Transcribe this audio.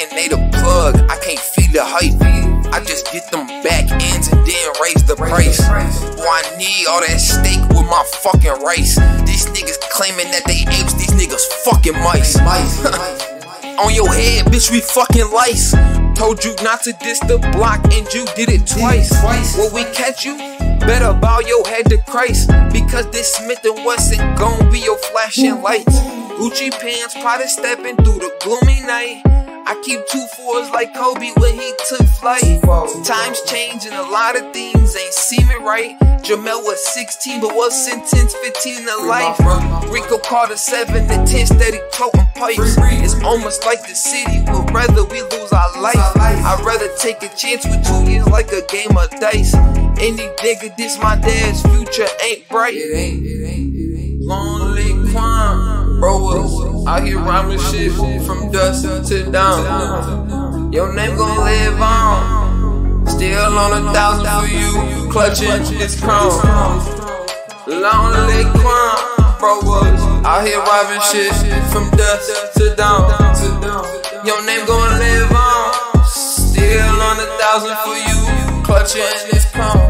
saying they the plug, I can't feel the hype. I just get them back ends and then raise the price. Boy, I need all that steak with my fucking rice. These niggas claiming that they apes, these niggas fucking mice. On your head, bitch, we fucking lice. Told you not to diss the block and you did it twice. When we catch you, better bow your head to Christ, because this Smith & Wesson gon' be your flashing lights. Gucci pants, Prada stepping through the gloomy night. I keep 2 4s like Kobe when he took flight. Times change and a lot of things ain't seeming right. Jamel was 16 but was sentenced 15 to life. Rico Carter 7 to 10 steady toting pipes. It's almost like the city would rather we lose our life. I'd rather take a chance with 2 years like a game of dice. Any nigga diss my dad's future ain't bright. Lonely crime, bro was out here rhyming shit from dusk to dawn. Your name gon' live on, still on 1,000 for you, clutching this crown. Lonely crime, bro was out here rhyming shit from dusk to dawn. Your name gon' live on, still on 1,000 for you, clutching this crown.